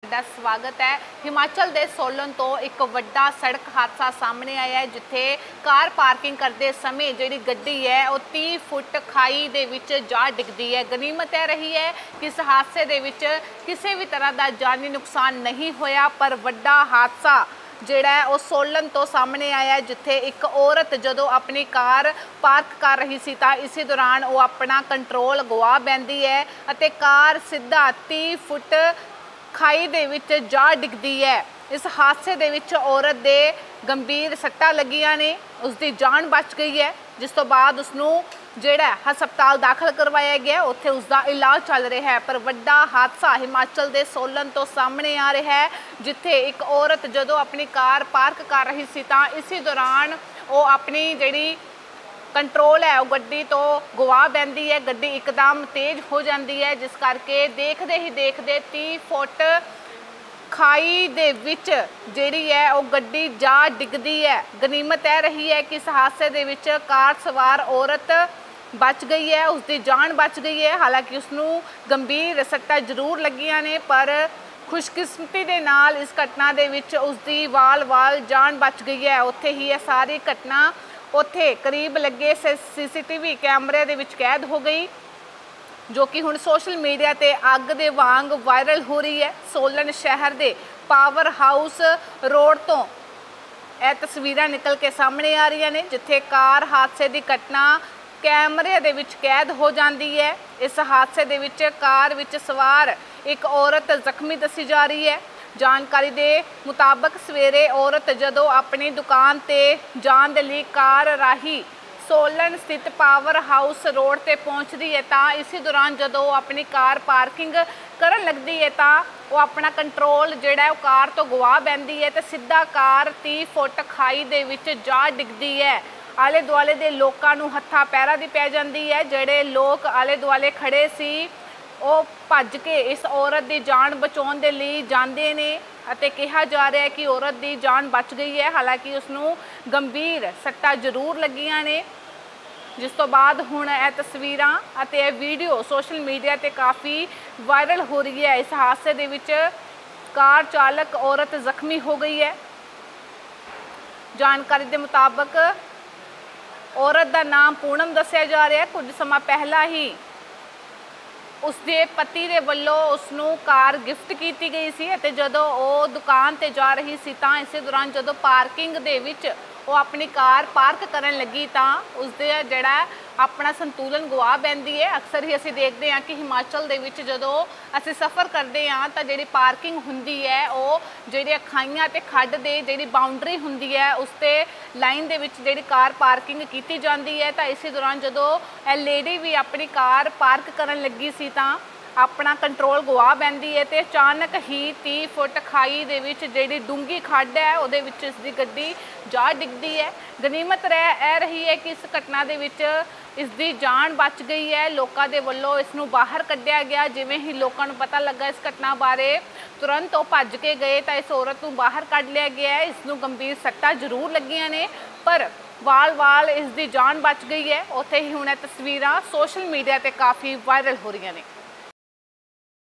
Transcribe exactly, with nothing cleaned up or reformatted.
तुहाडा स्वागत है। हिमाचल दे सोलन तो एक वड्डा सड़क हादसा सामने आया है, जिथे कार पार्किंग करते समय जिहड़ी गड्डी है वो तीह फुट खाई दे विच जा डिगदी है। गनीमत यह रही है कि इस हादसे दे विच किसी भी तरह का जानी नुकसान नहीं होया, पर वड्डा हादसा जिहड़ा है वो सोलन तो सामने आया है, जिथे एक औरत जदों अपनी कार पार्क कर रही सी तां इसी दौरान वो अपना कंट्रोल गवा बैंदी है अते कार सीधा तीह फुट खाई दे विच जा डिगदी है। इस हादसे दे विच औरत दे गंभीर सट्टां लगियां ने, उसकी जान बच गई है, जिस तो बाद उसनूं जिहड़ा हस्पताल दाखिल करवाया गया, उत्थे उसका इलाज चल रहा है। पर वड्डा हादसा हिमाचल दे सोलन तो सामने आ रहा है, जिथे एक औरत जदों अपनी कार पार्क कर रही सी तां इसी दौरान वो अपनी जिहड़ी कंट्रोल है वो गड्डी तो गवा बैंदी है। गड्डी एकदम तेज हो जाती है, जिस करके देखते ही देखते तीह फुट खाई दे विच जिहड़ी है वो गड्डी जा डिगदी है। गनीमत यह रही है कि इस हादसे दे विच कार सवार औरत बच गई है, उसकी जान बच गई है। हालांकि उसनूं गंभीर सट्टां जरूर लगियां ने, पर खुशकिस्मती दे नाल इस घटना दे विच उसकी वाल वाल जान बच गई है। उत्थे ही यह सारी घटना उत्थे करीब लगे सी सी टी वी कैमरे दे विच कैद हो गई, जो कि हुण सोशल मीडिया ते अग दे वांग वायरल हो रही है। सोलन शहर दे पावर हाउस रोड तो यह तस्वीरां निकल के सामने आ रही ने, जिथे कार हादसे की घटना कैमरे दे विच कैद हो जाती है। इस हादसे दे विच कार विच सवार एक औरत जख्मी दसी जा रही है। जानकारी के मुताबक सवेरे औरत जदों अपनी दुकान ते जाण दे लई कार राही सोलन स्थित पावर हाउस रोड ते पहुंचती है, तां इसी दौरान जदों अपनी कार पार्किंग करन लगदी है तां वो अपना कंट्रोल जिहड़ा है कार तो गवा बैंदी है ते सीधा कार तीह फुट खाई दे विच जा डिगदी है। आले दुआले दे लोकां नूं हत्थां पैरां दी पै जांदी है। जिहड़े लोग आले दुआले खड़े सी ਉਹ ਭੱਜ के इस औरत की जान बचाने के लिए जाते हैं ਅਤੇ कहा जा रहा है कि औरत की जान बच गई है। हालांकि उसनूं गंभीर सट्टां जरूर लगियां ने, जिस तो बाद हुण यह तस्वीरां ਅਤੇ यह वीडियो सोशल मीडिया ते काफ़ी वायरल हो रही है। इस हादसे दे विच कार चालक औरत जख्मी हो गई है। जानकारी के मुताबक औरत का नाम पूनम दस्सिया जा रहा है। कुछ समा पहला ही उसके पति के वलों उसनूं कार गिफ्ट की गई सी अते जदों वो दुकान ते जा रही सी तां इस दौरान जदों पार्किंग दे विच वो अपनी कार पार्क करन लगी तां उसदे जिहड़ा अपना संतुलन गवा बैंदी है। अक्सर ही असीं देखते हैं कि हिमाचल दे विच जदों असीं सफ़र करते हैं तां जिहड़ी पार्किंग हुंदी है वो जिहड़ी खाइयां ते खड्ड दे जिहड़ी बाउंड्री हुंदी है उस ते लाइन दे विच जिहड़ी कार पार्किंग की जाती है। तां इसी दौरान जदों यह लेडी भी अपनी कार पार्क करन लगी सी तां अपना कंट्रोल गवा बैंदी है ते अचानक ही तीह फुट खाई दे विच जिहड़ी डूंगी खड्ड है उहदे विच इसदी गड्डी जा डिगदी है। गनीमत रह यह रही है कि इस घटना दे विच इसदी जान बच गई है। लोगों के वलों इसनूं बाहर कढ़िया गया। जिवें ही लोगों नूं पता लगा इस घटना बारे तुरंत वो भज के गए तो इस औरत नूं बाहर कढ़ लिया गया है। इसनूं गंभीर सट्टां जरूर लगियां ने, पर वाल वाल इसदी जान बच गई है। उत्थे ही हुण तस्वीरां सोशल मीडिया ते काफ़ी वायरल हो रही ने।